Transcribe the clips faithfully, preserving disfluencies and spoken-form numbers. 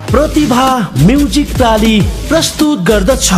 प्रतिभा music प्राली प्रस्तुत गर्दछ।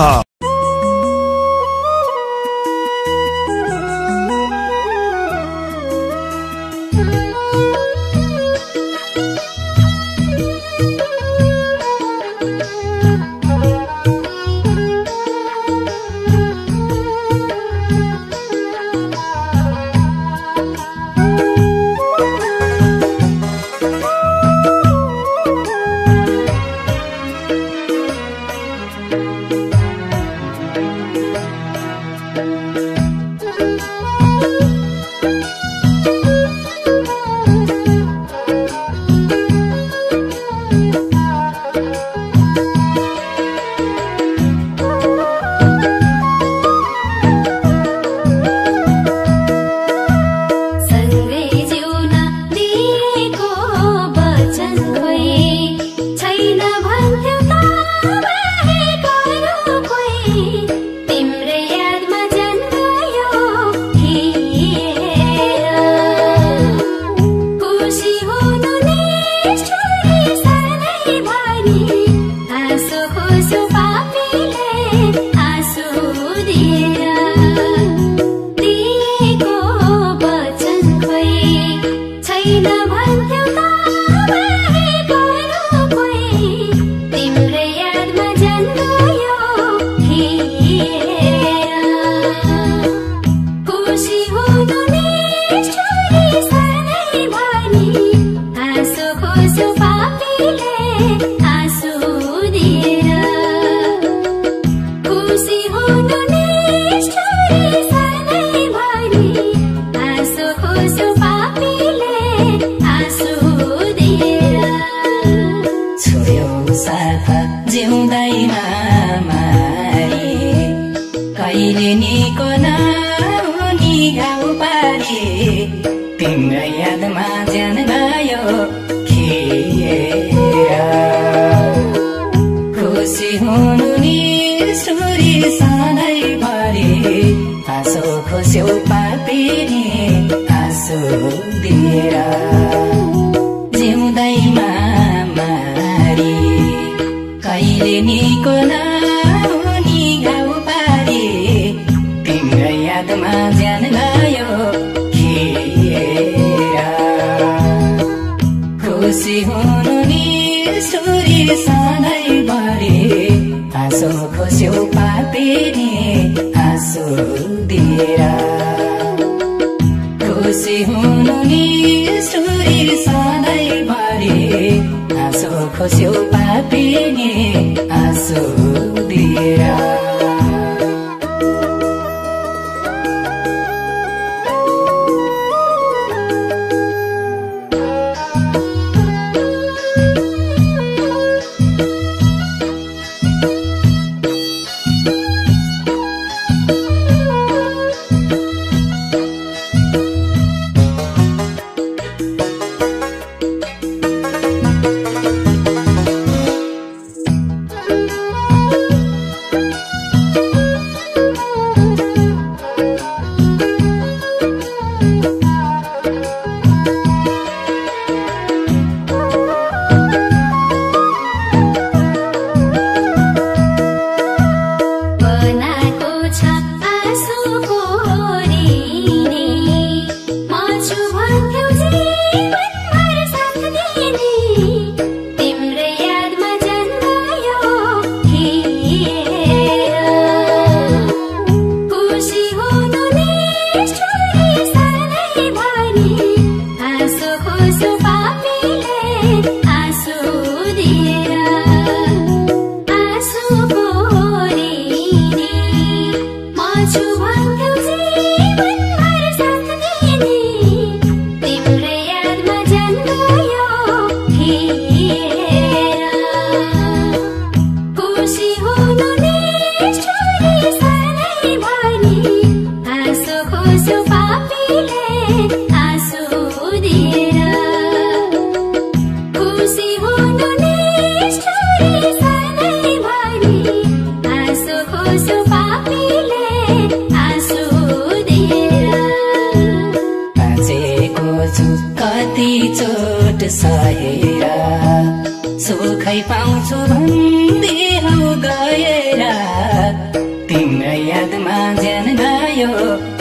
सुखै पाउँछु भन्दै हौ गएर तिम्रो यादमा ज्यान गयो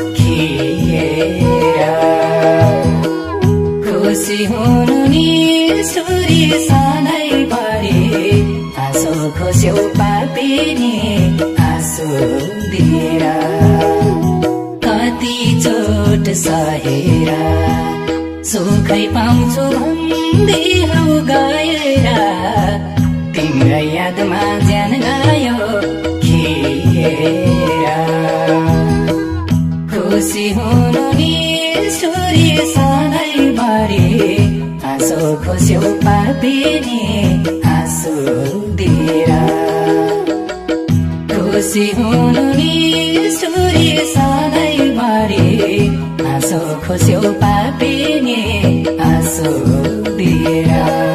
खिएर खुसी हुनु नि सुरी सधैँभरि आँसु खोस्यौ पापिनी आँसु दिएर कति चोट सहेर सुखै पाउँछु भन्दै हौ गएर तिम्रो यादमा ज्यान गयो खिएर खुसी हुनु नि सुरी सधैँभरि आँसु खोस्यौ पापिनी आँसु दिएर खुसी हुनु नि सुरी सधैँभरि आँसु खोस्यौ पापिनी आँसु दिएर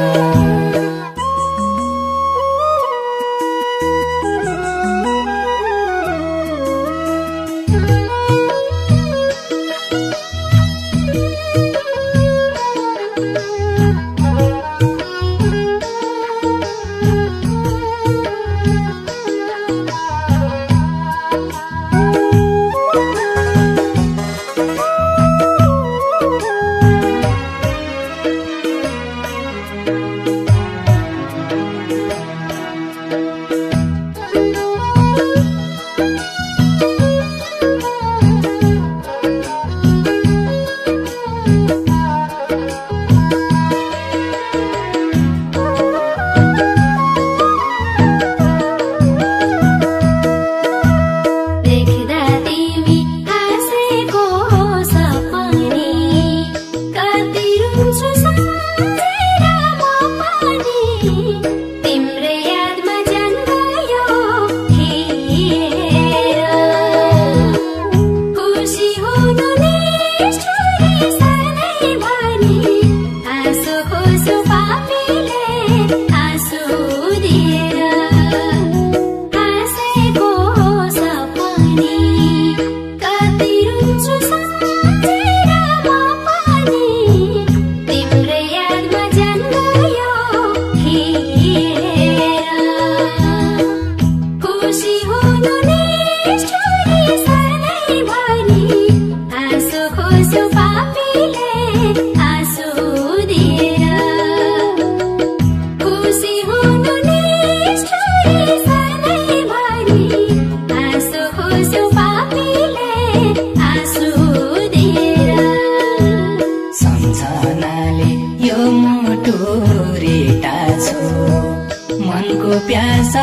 प्यासा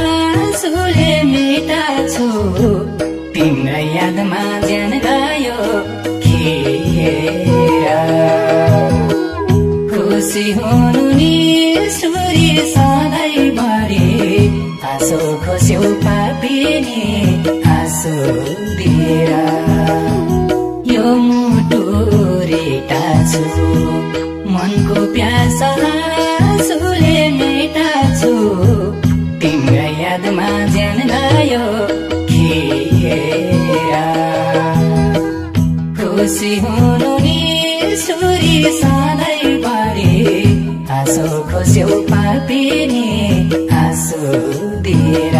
आँसुले मेटाछु तिम्रो यादमा ज्यान गयो खिएर खुसी हुनु नि सुरी सधैँभरि आँसु खोस्यौ पापिनी आँसु दिएर यो मुटु रेटाछु मनको प्यासा आँसुले मेटाछु तिम्रो यादमा ज्यान गयो खिएर खुसी हुनु नि सुरी सधैँभरि आँसु खोस्यौ पापिनी आँसु दिएर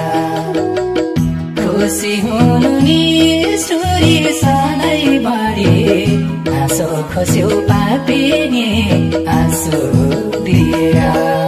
खुसी हुनु नि सुरी सधैँभरि आँसु खोस्यौ पापिनी आँसु दिएर